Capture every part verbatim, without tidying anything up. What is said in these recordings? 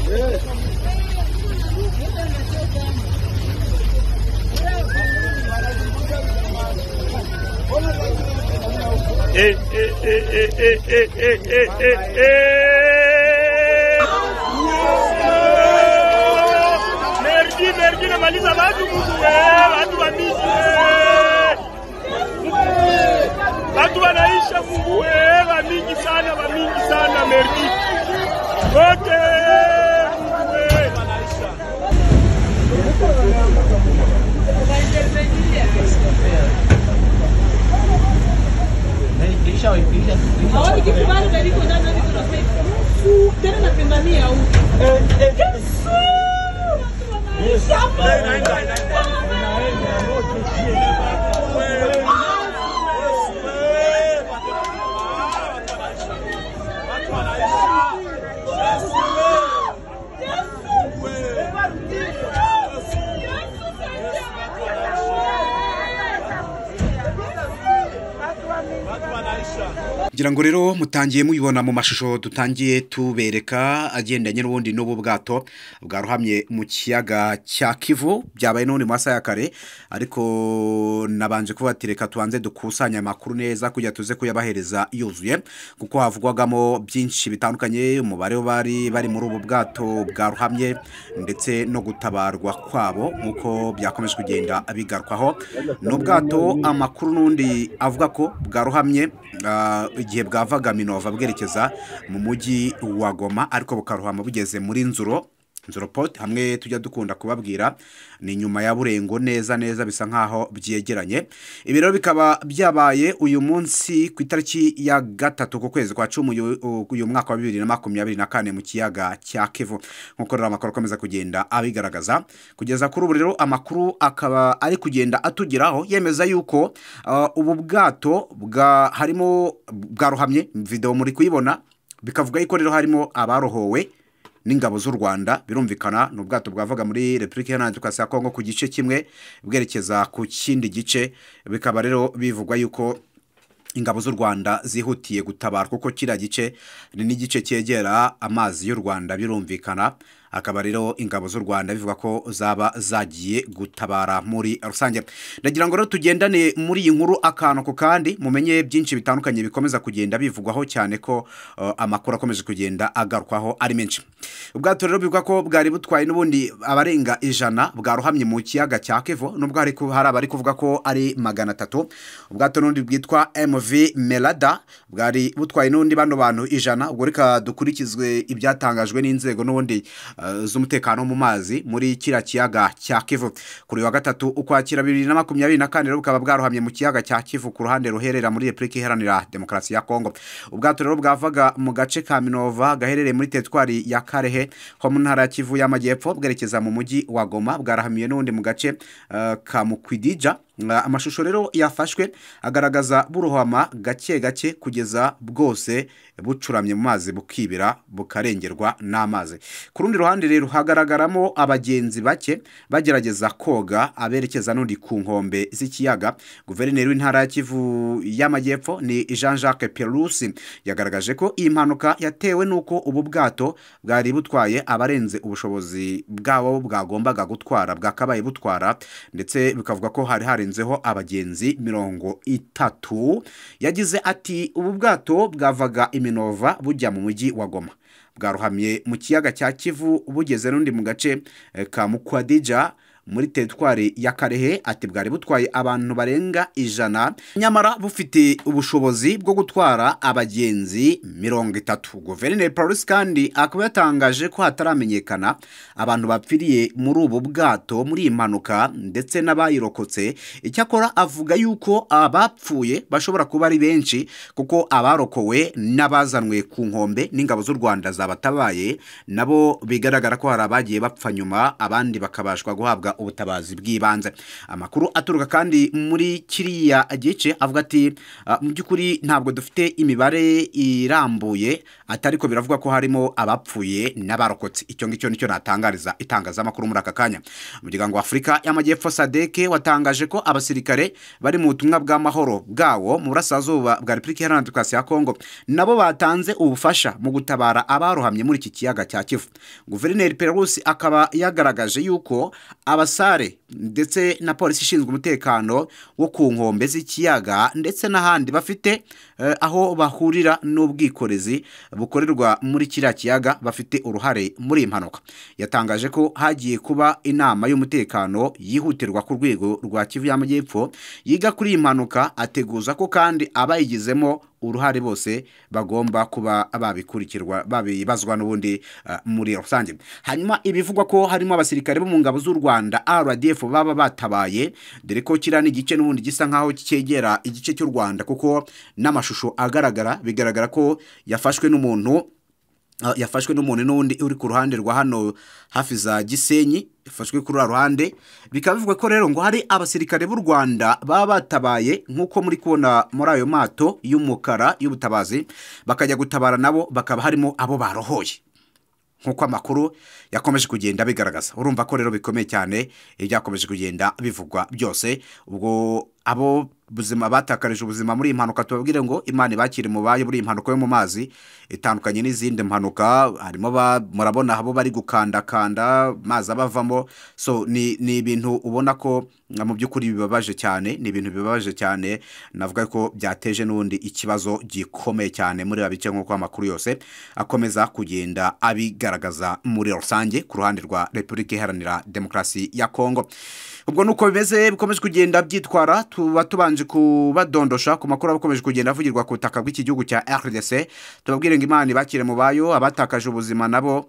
Eh, eh, eh, eh, eh, eh, eh, eh, eh. Merdi, merdi, namaliza watu Mungu wewe, watu wa miji wewe. Watu wanaisha Mungu wewe, wa mingi sana, wa mingi sana merdi. Wote Mungu wewe. Ahora que fumar o médico não não não fez. Tem na pandemia o. Ngira ngo rero mutangiye muyibona mu mashusho dutangiye tubereka agendanye n'ubundi n'ubu bwato bwaruhamye mu kiyaga cya Kivu byabaye none mu masaha ya kare ariko nabanje kubatireka tubanze dukusanya amakuru neza kujya tuze kuyabahereza yuzuye kuko havugwagamo byinshi bitandukanye umubare bari bari muri ubu bwato bwaruhamye ndetse no gutabarwa kwabo nkuko byakomeje kugenda bigarukwaho n'ubwato amakuru nundi avuga ko bwaruhamye igihe bwavaga Minova bwerekeza mu mujyi wa Goma ariko bukaruhama bugeze muri Nzuro Nzuro Port hamwe tujya dukunda kubabwira ni nyuma ya Burengo neza neza bisa nkaho byegeranye ibiro bikaba byabaye uyu munsi ku itariki ya gatatu ku kwezi kwa cumi uyu mwaka wa bibiri na makumyabiri na kane mu kiyaga cya Kivu nkuko rero amakuru akomeza kugenda abigaragaza kugeza kuri ubu rero amakuru akaba ari kugenda atugeraho yemeza yuko uh, ubu bwato bwa harimo bwaruhamye video muri kuyibona bikavuga yuko rero harimo abarohowe n'ingabo z'u Rwanda birumvikana n'ubwato bwavaga muri Republika Iharanira Demokarasi ya Kongo ku gice kimwe bwerekeza ku kindi gice bikaba rero bivugwa yuko ingabo z'u Rwanda zihutiye gutabara kuko kira gice ni n'igice cyegera amazi y'u Rwanda birumvikana akaba rero ingabo z'u Rwanda bivuga ko zaba zagiye gutabara muri rusange ndagira ngo rero tugendane muri iyi nkuru akantu ko kandi mumenye byinshi bitandukanye bikomeza kugenda bivugwaho cyane ko uh, amakuru akomeje kugenda agarukwaho ari menshi ubwato rero bivuga ko bwari butwaye n'ubundi abarenga ijana bwaruhamye mu kiyaga cya Kivu nubwo hari hari abari kuvuga ko ari magana atatu ubwato n'undi bwitwa M V Melada bwari butwaye n'undi bano bantu ijana ubwo reka dukurikizwe ibyatangajwe n'inzego n'ubundi Uh, z'umutekano mu mazi muri kira kiyaga cya Kivu kuri wa gatatu ukwakira bibiri na makumyabiri na kane bukaba bwaruhamye mu kiyaga cya Kivu ku ruhande ruherera muri Republika Iharanira Demokarasi ya Kongo ubwato rero bwavaga mu gace ka Minova gaherereye muri teritwari ya Karehe ho mu ntara ya Kivu y'amajyepfo bwerekeza mu mujyi wa Goma bwarahamiye n'undi mu gace uh, ka Mukwidija amashusho rero yafashwe agaragaza buruhama gake gake kugeza bwose bucuramye mu mazi bukibira bukarengerwa n'amazi ku rundi ruhande rero hagaragaramo abagenzi bake bagerageza koga aberekeza n'undi ku nkombe z'ikiyaga guverineri w'intara ya Kivu y'amajyepfo ni Jean Jacques Perusi yagaragaje ko iyi mpanuka yatewe nuko ubu bwato bwari butwaye abarenze ubushobozi bwabo bwagombaga gutwara bwakabaye butwara ndetse bikavuga ko hari hari nzeho abagenzi mirongo itatu yagize ati ubu bwato bwavaga Iminova bujya mu mujyi wa Goma bwaruhamye mu kiyaga cya Kivu bugeze n'undi mu gace ka Mukwadija muri teritwari ya Karehe ati bwari butwaye abantu barenga ijana nyamara bufite ubushobozi bwo gutwara abagenzi mirongo itatu guverineri Paulus kandi akaba yatangaje ko hataramenyekana abantu bapfiriye muri ubu bwato muri impanuka ndetse n'abayirokotse icyakora avuga yuko abapfuye bashobora kuba ari benshi kuko abarokowe n'abazanwe ku nkombe n'ingabo z'u Rwanda zabatabaye nabo bigaragara ko hari abagiye bapfa nyuma abandi bakabashwa guhabwa ubutabazi bw'ibanze. Amakuru aturuka kandi muri kiriya gice avuga ati mu by'ukuri ntabwo dufite imibare irambuye, atari ko biravuga ko harimo abapfuye n'abarokotse. Icyo ngicyo nicyo natangariza itangazamakuru muri aka kanya. Umuryango wa Afurika y'Amajyepfo SADC watangaje ko abasirikare bari mu butumwa bw'amahoro bwawo mu burasirazuba bwa Repubulika Iharanira Demokarasi ya Kongo nabo batanze ubufasha mu gutabara abarohamye muri iki kiyaga cya Kivu. Guverineri Perusi akaba yagaragaje yuko abasare ndetse na polisi ishinzwe umutekano wo ku nkombe z'ikiyaga ndetse n'ahandi bafite eh, aho bahurira n'ubwikorezi bukorerwa muri kiriya kiyaga bafite uruhare muri impanuka. Yatangaje ko hagiye kuba inama y'umutekano yihutirwa ku rwego rwa Kivu y'Amajyepfo yiga kuri impanuka, ateguza ko kandi abayigizemo uruhare bose bagomba kuba babikurikirwa babibazwa n'ubundi uh, muri rusange. Hanyuma ibivugwa ko harimo abasirikare bo mu ngabo z'u Rwanda R D F baba batabaye, dore ko kirani igice n'ubundi gisa nkaho kigera igice cy'u Rwanda kuko n'amashusho agaragara bigaragara ko yafashwe n'umuntu Uh, yafashwe n'umuntu n'undi uri ku ruhande rwa hano hafi za Gisenyi, yafashwe kuri ruhande. Bikaba bivuga ko rero ngo hari abasirikare b'u Rwanda baba batabaye nkuko muri kubona muri ayo mato y'umukara y'ubutabazi, bakajya gutabara nabo bakaba harimo abo barohoye nkuko amakuru yakomeje kugenda bigaragaza. Urumva ko rero bikomeye cyane ibyakomeje kugenda bivugwa byose. Ubwo abo buzima batakarije ubuzima muri impanuka tubabwire ngo Imana ibakire mu baye muri impanuka yo mu mazi itandukanye n'izindi mpanuka. Harimo murabona abo bari gukandakanda mazi abavamo, so ni ni ibintu ubona ko mu by'ukuri bibabaje cyane, ni ibintu bibabaje cyane. Navuga ko byateje n'undi ikibazo gikomeye cyane muri abice nkuko amakuru yose akomeza kugenda abigaragaza muri rusange ku ruhande rwa Repubulika Iharanira Demokarasi ya Kongo. Ubwo nuko bimeze bikomeje kugenda byitwara, tuba tubanje kubadondosha ku makuru abakomeje kugenda avugirwa ku butaka bw'iki gihugu cya R D C. Tubabwire ngo Imana ibakire mu bayo, abatakaje ubuzima nabo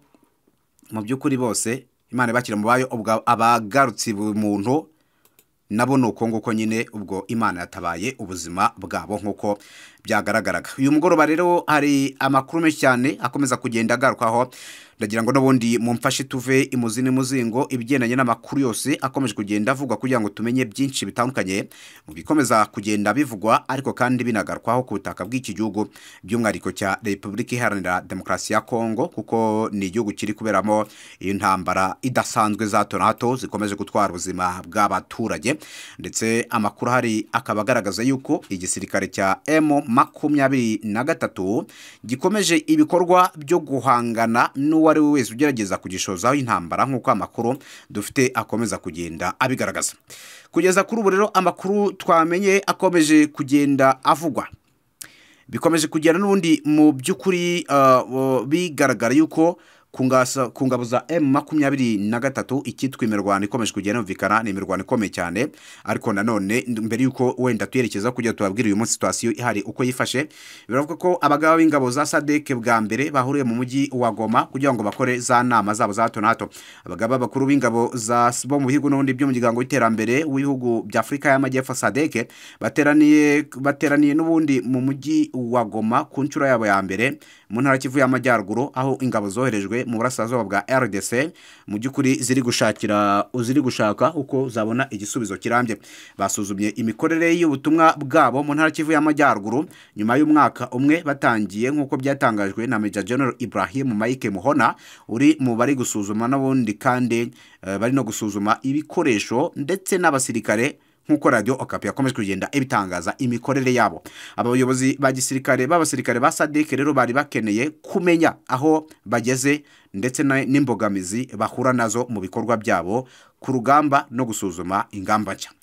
mu by'ukuri bose Imana ibakire mu bayo. Ubwo abagarutse umuntu nabo nuko nguko nyine ubwo Imana yatabaye ubuzima bwabo nkuko byagaragaraga. Uyu mugoroba rero hari amakuru menshi cyane akomeza kugenda agarukaho, ndagira ngo n'ubundi mumfashe tuve imuzini muzingo ibigendanye n'amakuru yose akomeje kugenda avugwa kugira ngo tumenye byinshi bitandukanye mu bikomeza kugenda bivugwa, ariko kandi binagarukwaho ku butaka bw'iki gihugu by'umwariko cya Repubulika Iharanira Demokarasi ya Kongo, kuko ni igihugu kiri kuberamo intambara idasanzwe za hato na hato zikomeje gutwara ubuzima bw'abaturage. Ndetse amakuru hari akaba agaragaza yuko igisirikare cya M makumyabiri na gatatu gikomeje ibikorwa byo guhangana n'uwari we wese ugerageza kugishozaho intambara nkuko amakuru dufite akomeza kugenda abigaragaza. Kugeza kuri ubu rero amakuru twamenye akomeje kugenda avugwa, bikomeje kugenda n'ubundi mu by'ukuri uh, bigaragara yuko kungasa kungabo za M makumyabiri na gatatu ikitwa imirwano ikomeje kugenda yumvikana. Ni imirwano ikomeye cyane, ariko nanone mbere yuko wenda tuyerekeza kujya tubabwira uyu munsi situation ihari uko yifashe, biravuga ko abagabo b'ingabo za SADC bwa mbere bahuriye mu mujyi wa Goma kugira ngo bakore za nama zabo za hato na hato. Abagabo bakuru b'ingabo za bo mu bihugu n'undi by'umuryango w'iterambere w'ibihugu bya Afurika y'Amajyepfo SADC bateraniye bateraniye n'ubundi mu mujyi wa Goma ku ncuro yabo ya mbere mu ntara Kivu y'Amajyaruguru, aho ingabo zoherejwe mu burasirazuba bwa R D C mu by'ukuri ziri gushakira uziri gushaka uko zabona igisubizo kirambye. Basuzumye imikorere y'ubutumwa bwabo mu ntara Kivu y'Amajyaruguru nyuma y'umwaka umwe batangiye nkuko byatangajwe na Major General Ibrahim Mike Muhona uri mu bari gusuzuma n'abundi kandi uh, bari no gusuzuma ibikoresho ndetse n'abasirikare nkuko Radio Okapi yakomeje kugenda ibitangaza imikorere yabo. Abayobozi ba gisirikare b'abasirikare ba SADC rero bari bakeneye kumenya aho bageze ndetse n'imbogamizi bahura nazo mu bikorwa byabo ku rugamba no gusuzuma ingamba nshya.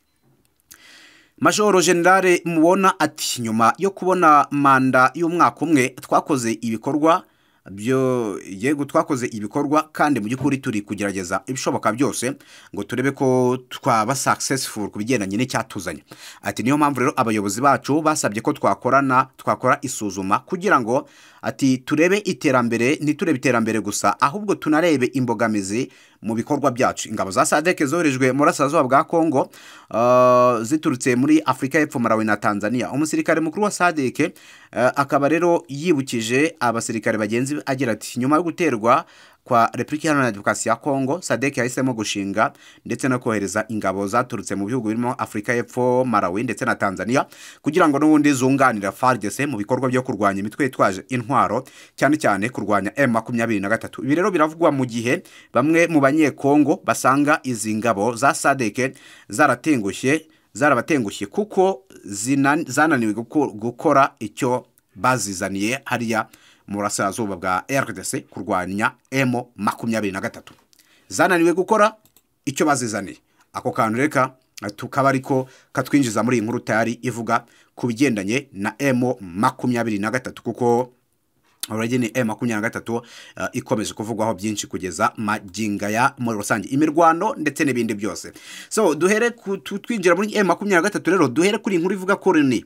Major General Mubona ati nyuma yo kubona manda y'umwaka umwe twakoze ibikorwa byo yego twakoze ibikorwa kandi mu by'ukuri turi kugerageza ibishoboka byose ngo turebe ko twaba successful kubigendanye n'icyatuzanye. Ati niyo mpamvu rero abayobozi bacu basabye ko twakorana twakora isuzuma kugira ngo ati turebe iterambere ntiturebe iterambere gusa ahubwo tunarebe imbogamizi mu bikorwa byacu. Ingabo za SADC zoherejwe mu burasirazuba bwa Kongo uh, ziturutse muri Afrika y'Epfo, Malawi na Tanzania. Umusirikare mukuru wa SADC uh, akaba rero yibukije abasirikare bagenzi agira ati nyuma yo guterwa kwa Repubulika Iharanira Demokarasi ya Kongo, SADC yahisemo gushinga ndetse no kohereza ingabo zaturutse mu bihugu birimo Afrika y'Epfo, Malawi ndetse na Tanzania kugira ngo n'ubundi zunganira F A R D C mu bikorwa byo kurwanya imitwe yitwaje intwaro, cyane cyane kurwanya M makumyabiri na gatatu. Ibi rero biravugwa mu gihe bamwe mu banyekongo basanga izi ngabo za SADC zaratengushye zarabatengushye kuko zananiwe gukora icyo bazizaniye hariya mu burasirazuba bwa R D C kurwanya M makumyabiri na gatatu. Zananiwe gukora icyo bazizaniye. Ako kantu reka tukaba ariko katwinjiza muri inkuru tayari ivuga ku bigendanye na M makumyabiri na gatatu, kuko uragene M makumyabiri na gatatu uh, ikomeje kuvugwaho byinshi kugeza maginga ya muri rusange imirwano ndetse n'ibindi byose. So duhere twinjira muri M makumyabiri na gatatu rero, duhere kuri inkuru ivuga ko Rene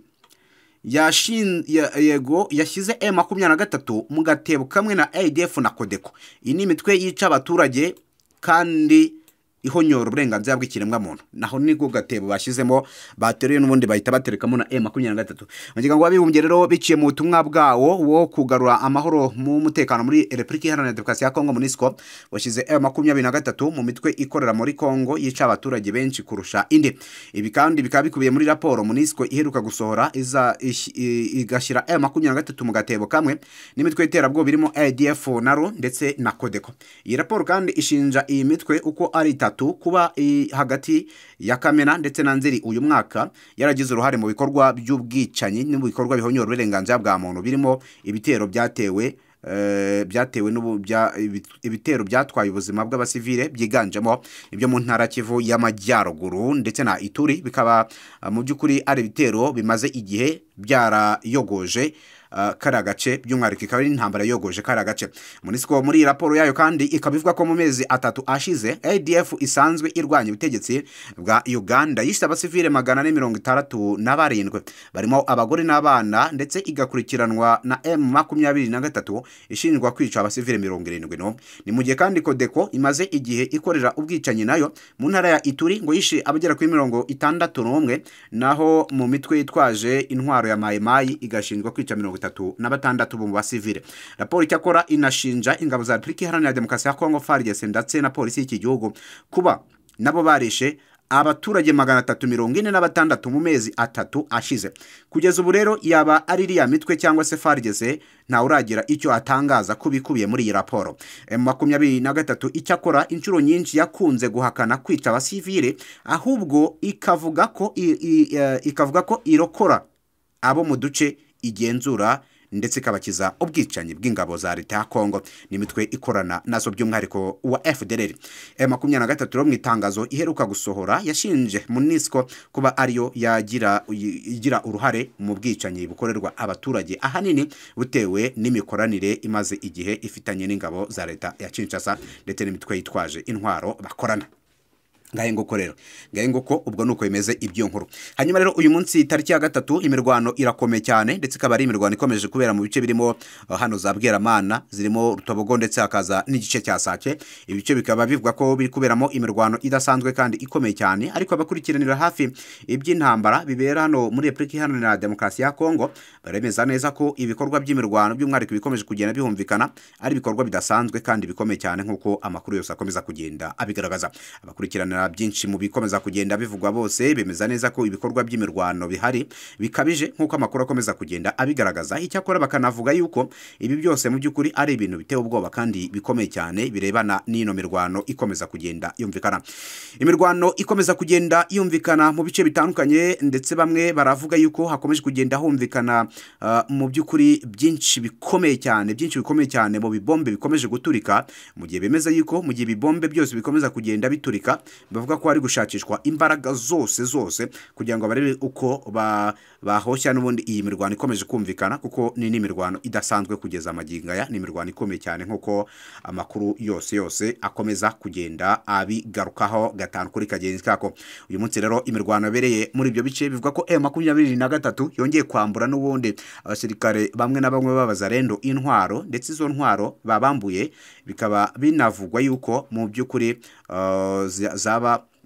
yashin ya, yego yashyize M makumyabiri na gatatu mu gatebo kamwe na A D F na Codeco. Iyi ni imitwe yica abaturage kandi ihonyora uburenganzira bw'ikiremwa muntu. Naho niko gatebo bashyizemo bateruye n'ubundi bahita baterekamo na M makumyabiri na gatatu. Ngira ngo abibumbye rero biciye mu butumwa bwawo wo kugarura amahoro mu mutekano muri Repubulika Iharanira Demokarasi ya Kongo MONUSCO, washyize M makumyabiri na gatatu mu mitwe ikorera muri Kongo yica abaturage benshi kurusha indi. Ibi kandi bikaba bikubiye muri raporo MONUSCO iheruka gusohora iza igashyira M makumyabiri na gatatu mu gatebo kamwe n'imitwe iterabwo birimo A D F naro ndetse na Codeco. Iyi raporo kandi ishinja iyi mitwe uko ari kuba hagati ya Kamena ndetse na Nzeri uyu mwaka yaragize uruhare mu bikorwa by'ubwicanyi n'mu bikorwa bihonyora uburenganzira bwa muntu birimo ibitero byatewe Uh, byatewe n'ubu bya ibitero byatwaye ubuzima bw'abasivile byiganjemo ibyo mu ntara Kivu y'Amajyaruguru ndetse na Ituri, bikaba uh, mu byukuri ari ibitero bimaze igihe byarayogoje uh, kara gace, by'umwihariko ikaba ari intambara yogoje kara gace. MONUSCO muri raporo yayo kandi ikabivuga ko mu mezi atatu ashize A D F isanzwe irwanya ubutegetsi bwa Uganda yishe abasivile magana ane mirongo itandatu na barindwi barimo abagore n'abana, ndetse igakurikiranwa na M makumyabiri na gatatu ishinjwa kwica abasivile mirongo irindwi no. Ni mu gihe kandi Codeco imaze igihe ikorera ubwicanyi nayo mu ntara ya Ituri ngo yishe abagera kuri mirongo itandatu n'umwe, naho mu mitwe yitwaje intwaro ya Mai Mai igashinjwa kwica mirongo itatu na batandatu mu basivile. Raporo icyakora inashinja ingabo za Repubulika Iharanira Demokarasi ya Kongo F A R D C ndetse na polisi y'iki gihugu kuba nabo barishe abaturage magana atatu mirongo ine na batandatu mu mezi atatu ashize. Kugeza ubu rero yaba ari iriya mitwe cyangwa se F A R D C nta uragira icyo atangaza kubikubiye muri iyi raporo. M makumyabiri na gatatu icyakora inshuro nyinshi yakunze guhakana kwica abasivile, ahubwo ikavuga ko i, i, uh, ikavuga ko irokora abo mu duce igenzura ndetse kabakiza ubwicanyi bw'ingabo za leta ya Kongo n'imitwe ikorana nazo by'umwihariko wa F D L R. M makumyabiri na gatatu ro mu itangazo iheruka gusohora yashinje MONUSCO kuba ariyo yagira igira uruhare mu bwicanyi bukorerwa abaturage, ahanini butewe n'imikoranire imaze igihe ifitanye n'ingabo za leta ya Kinshasa ndetse n'imitwe yitwaje intwaro bakorana. Ngahe ngoko rero ngahe ngoko ubwo nuko bimeze ibyo nkuru. Hanyuma rero uyu munsi tariki ya gatatu imirwano irakomeye cyane, ndetse ikaba ari imirwano ikomeje kubera mu bice birimo uh, hano za Bweramana zirimo Rutobogo ndetse hakaza n'igice cya Sake. Ibice bikaba bivuga ko biri kuberamo imirwano idasanzwe kandi ikomeye cyane, ariko abakurikiranira hafi iby'intambara bibera hano muri Repubulika Iharanira Demokarasi ya Kongo baremeza neza ko ibikorwa by'imirwano by'umwihariko bikomeje kugenda bihumvikana ari ibikorwa bidasanzwe kandi bikomeye cyane nk'uko amakuru yose akomeza kugenda abigaragaza. Abakurikiranira byinshi mu bikomeza kugenda bivugwa bose bemeza neza ko ibikorwa by'imirwano bihari bikabije nk'uko amakuru akomeza kugenda abigaragaza. Icyakora bakanavuga yuko ibi byose mu by'ukuri ari ibintu biteye ubwoba kandi bikomeye cyane birebana n'ino mirwano ikomeza kugenda yumvikana. Imirwano ikomeza kugenda yumvikana mu bice bitandukanye, ndetse bamwe baravuga yuko hakomeje kugenda humvikana uh, mu by'ukuri byinshi bikomeye cyane byinshi bikomeye cyane mu bibombe bikomeje guturika, mu gihe bemeza yuko mu gihe bibombe byose bikomeza kugenda biturika bavuga ko ari gushakishwa imbaraga zose zose kugira ngo barebe uko ba bahoshya n'ubundi iyi mirwano ikomeje kumvikana, kuko ni n'imirwano idasanzwe kugeza amaginga ya ni imirwano ikomeye cyane nk'uko amakuru yose yose akomeza kugenda abigarukaho gatanu kuri kagenzi kako. Uyu munsi rero imirwano yabereye muri ibyo bice bivuga ko M makumyabiri na gatatu yongeye kwambura n'ubundi abasirikare bamwe na bamwe b'abazarendo intwaro, ndetse izo ntwaro babambuye bikaba binavugwa yuko mu by'ukuri uh, zaba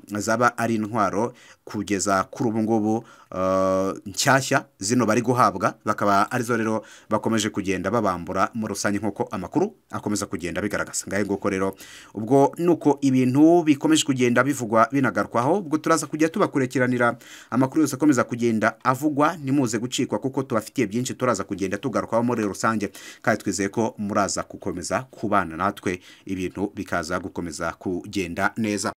zaba ari intwaro kugeza kuri ubu ngubu nshyashya zino bari guhabwa bakaba arizo rero bakomeje kugenda babambura muri rusange nk'uko amakuru akomeza kugenda bigaragaza ngahe nguko rero ubwo nuko ibintu bikomeje kugenda bivugwa binagarukwaho ubwo turaza kujya tubakurikiranira amakuru yose akomeza kugenda avugwa nimuze gucikwa kuko tubafitiye byinshi turaza kugenda tugarukaho muri rusange kandi twizeye ko muraza gukomeza kubana natwe ibintu bikaza gukomeza kugenda neza.